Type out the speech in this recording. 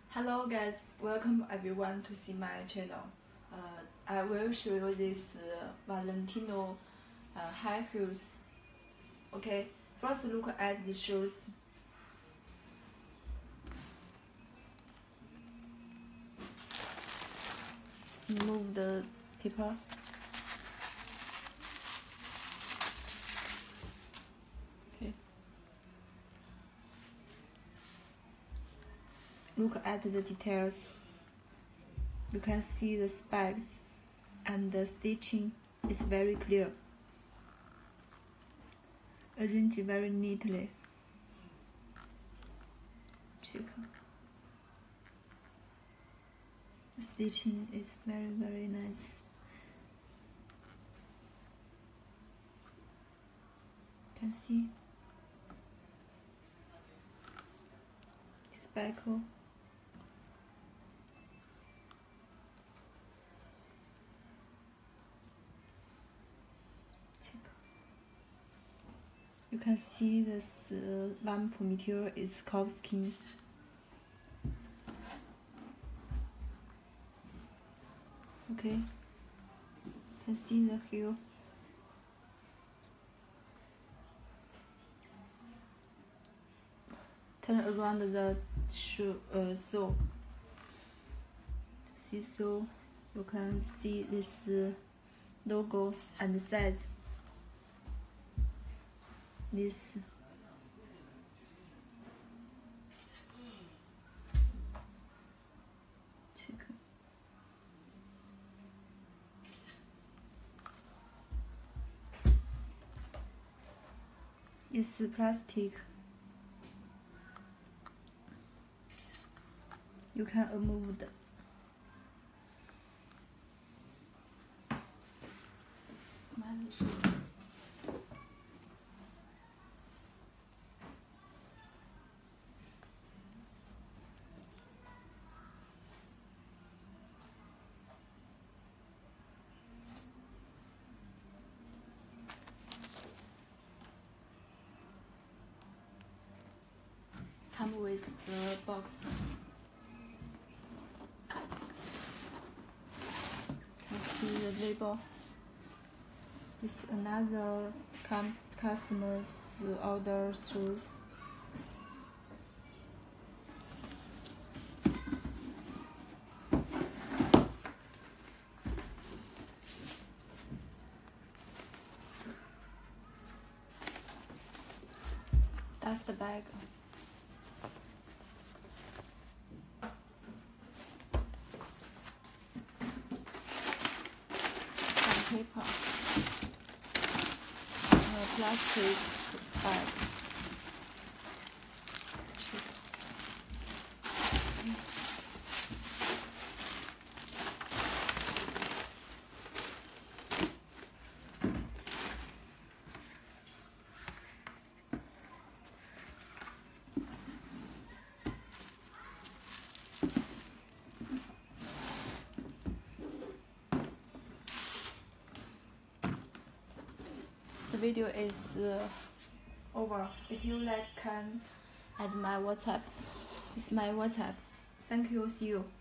Hello guys, welcome everyone to see my channel. I will show you this Valentino high heels. Okay, first look at the shoes. Remove the paper. Okay. Look at the details. You can see the spikes and the stitching is very clear. Arranged very neatly. Check. The stitching is very nice. You can see speckle. You can see this one material is calf skin. Okay, you can see the heel. Turn around the sole. See, so you can see this logo and size. This check. It's plastic. You can remove the shoes. Come with the box. Can see the label. This another customer's order shoes. That's the bag. Paper, plastic bag. The video is over. If you like, can add my WhatsApp. It's my WhatsApp. Thank you. See you.